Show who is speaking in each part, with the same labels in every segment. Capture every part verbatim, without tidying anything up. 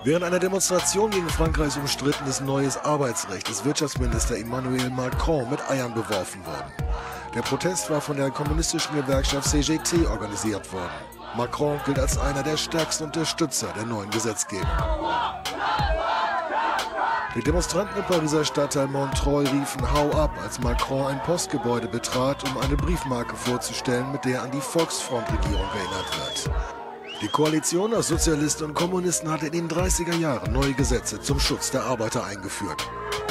Speaker 1: Während einer Demonstration gegen Frankreichs umstrittenes neues Arbeitsrecht ist Wirtschaftsminister Emmanuel Macron mit Eiern beworfen worden. Der Protest war von der kommunistischen Gewerkschaft C G T organisiert worden. Macron gilt als einer der stärksten Unterstützer der neuen Gesetzgebung. Die Demonstranten im Pariser Stadtteil Montreuil riefen „Hau ab", als Macron ein Postgebäude betrat, um eine Briefmarke vorzustellen, mit der an die Volksfrontregierung erinnert wird. Die Koalition aus Sozialisten und Kommunisten hatte in den dreißiger Jahren neue Gesetze zum Schutz der Arbeiter eingeführt.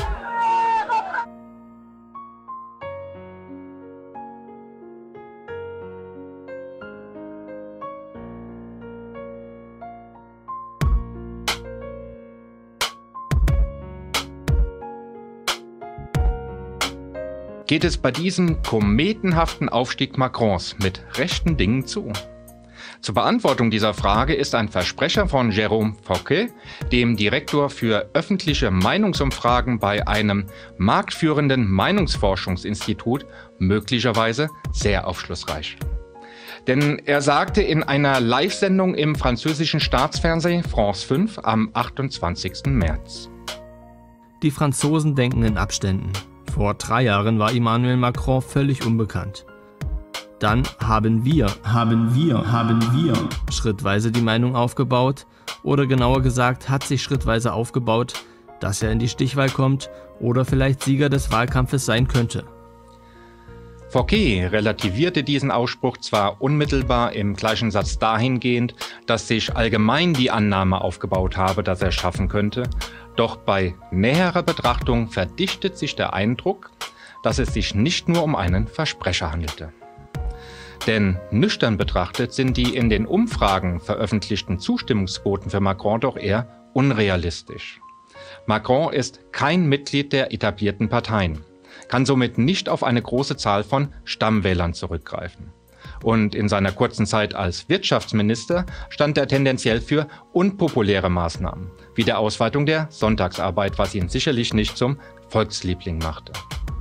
Speaker 2: Geht es bei diesem kometenhaften Aufstieg Macrons mit rechten Dingen zu? Zur Beantwortung dieser Frage ist ein Versprecher von Jérôme Fourquet, dem Direktor für öffentliche Meinungsumfragen bei einem marktführenden Meinungsforschungsinstitut, möglicherweise sehr aufschlussreich. Denn er sagte in einer Live-Sendung im französischen Staatsfernsehen France fünf am achtundzwanzigsten März.
Speaker 3: Die Franzosen denken in Abständen. Vor drei Jahren war Emmanuel Macron völlig unbekannt. Dann haben wir, haben wir, haben wir schrittweise die Meinung aufgebaut, oder genauer gesagt hat sich schrittweise aufgebaut, dass er in die Stichwahl kommt oder vielleicht Sieger des Wahlkampfes sein könnte.
Speaker 2: Fourquet relativierte diesen Ausspruch zwar unmittelbar im gleichen Satz dahingehend, dass sich allgemein die Annahme aufgebaut habe, dass er schaffen könnte, doch bei näherer Betrachtung verdichtet sich der Eindruck, dass es sich nicht nur um einen Versprecher handelte. Denn nüchtern betrachtet sind die in den Umfragen veröffentlichten Zustimmungsquoten für Macron doch eher unrealistisch. Macron ist kein Mitglied der etablierten Parteien, kann somit nicht auf eine große Zahl von Stammwählern zurückgreifen. Und in seiner kurzen Zeit als Wirtschaftsminister stand er tendenziell für unpopuläre Maßnahmen, wie der Ausweitung der Sonntagsarbeit, was ihn sicherlich nicht zum Volksliebling machte.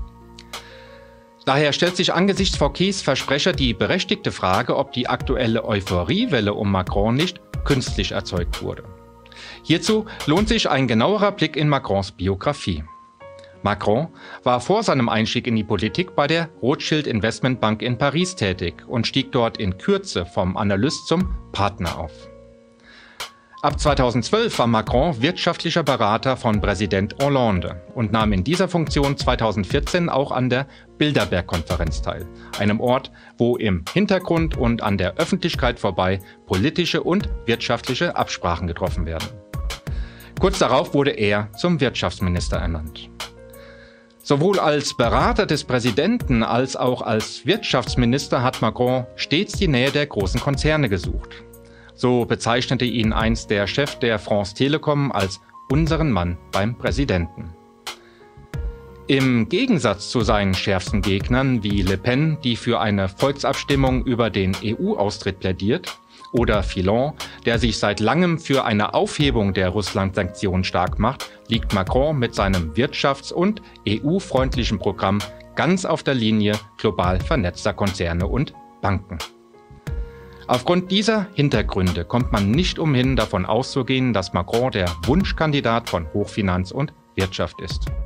Speaker 2: Daher stellt sich angesichts Fourquets Versprecher die berechtigte Frage, ob die aktuelle Euphoriewelle um Macron nicht künstlich erzeugt wurde. Hierzu lohnt sich ein genauerer Blick in Macrons Biografie. Macron war vor seinem Einstieg in die Politik bei der Rothschild Investmentbank in Paris tätig und stieg dort in Kürze vom Analyst zum Partner auf. Ab zweitausendzwölf war Macron wirtschaftlicher Berater von Präsident Hollande und nahm in dieser Funktion zweitausendvierzehn auch an der Bilderberg-Konferenz teil, einem Ort, wo im Hintergrund und an der Öffentlichkeit vorbei politische und wirtschaftliche Absprachen getroffen werden. Kurz darauf wurde er zum Wirtschaftsminister ernannt. Sowohl als Berater des Präsidenten als auch als Wirtschaftsminister hat Macron stets die Nähe der großen Konzerne gesucht. So bezeichnete ihn einst der Chef der France Telecom als unseren Mann beim Präsidenten. Im Gegensatz zu seinen schärfsten Gegnern wie Le Pen, die für eine Volksabstimmung über den E U-Austritt plädiert, oder Fillon, der sich seit langem für eine Aufhebung der Russland-Sanktionen stark macht, liegt Macron mit seinem wirtschafts- und E U-freundlichen Programm ganz auf der Linie global vernetzter Konzerne und Banken. Aufgrund dieser Hintergründe kommt man nicht umhin, davon auszugehen, dass Macron der Wunschkandidat von Hochfinanz und Wirtschaft ist.